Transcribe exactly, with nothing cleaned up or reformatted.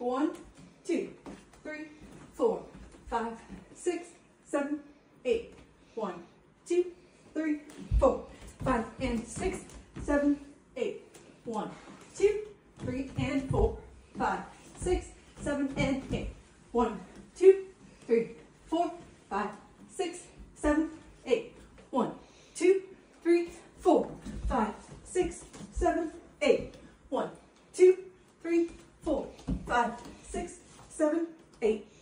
One, two, three, four, five, six, seven, eight. One, two, three, four, five, and six, seven, eight. One, two, three, and four, five, six, seven, and eight. One, two, three, four, five, six, seven, eight. One, two, three, four, five, six, seven, eight. One, two, three, four, five, six, seven, eight.